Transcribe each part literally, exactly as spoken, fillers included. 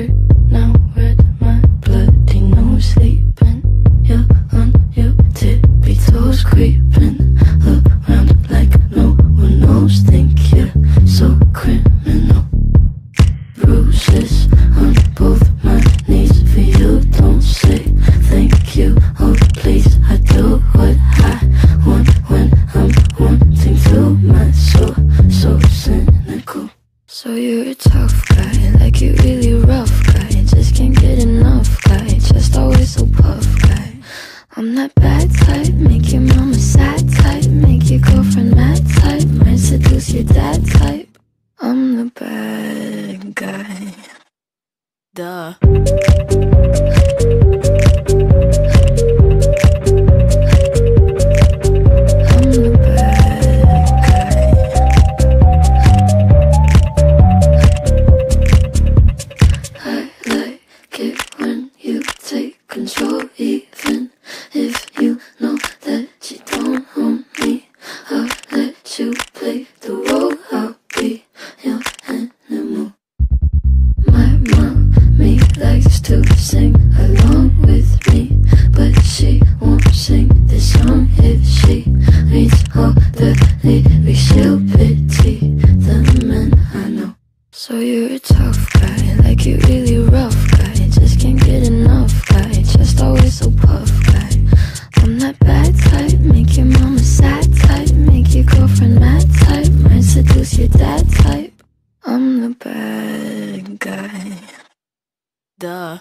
now where'd my bloody nose sleeping? You're on your tippy toes creeping around like no one knows. Think you're so criminal. Bruises on both my knees for you. Don't say thank you, oh please. I do what I want when I'm wanting to. My soul so cynical. So you're a tough guy, like you really rough guy. Just can't get enough guy, just always so puff guy. I'm that bad type, make your mama sad type, make your girlfriend mad type, might seduce your dad type. I'm the bad guy. Duh. Control, even if you know that you don't own me. I'll let you play the role. I'll be your animal. My mommy likes to sing along with me, but she won't sing this song if she reads all the lyrics. She'll pity the men I know. So you're a tough guy, like you really rough guy. Just can't get enough guy, just always so puff guy. I'm that bad type, make your mama sad type, make your girlfriend mad type, might seduce your dad type. I'm the bad guy. Duh.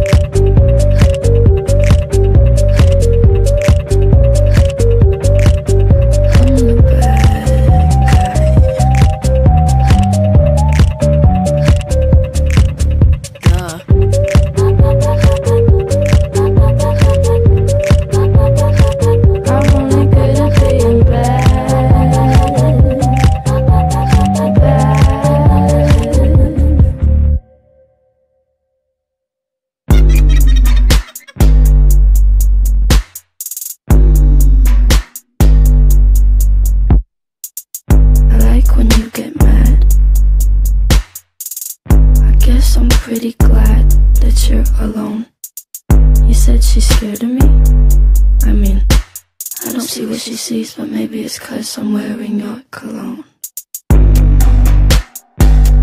Pretty glad that you're alone. You said she's scared of me? I mean, I don't see what she sees, but maybe it's 'cause I'm wearing your cologne.